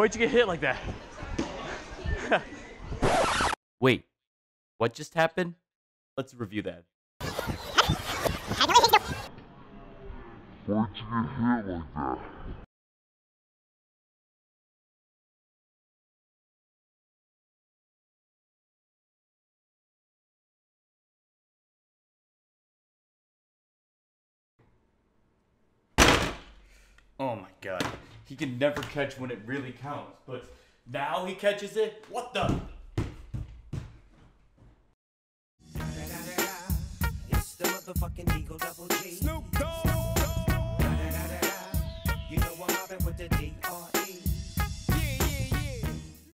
Why'd you get hit like that? Wait, what just happened? Let's review that. Why'd you get hit like that? Oh my god. He can never catch when it really counts, but now he catches it? What the? It's the motherfucking Eagle Double G.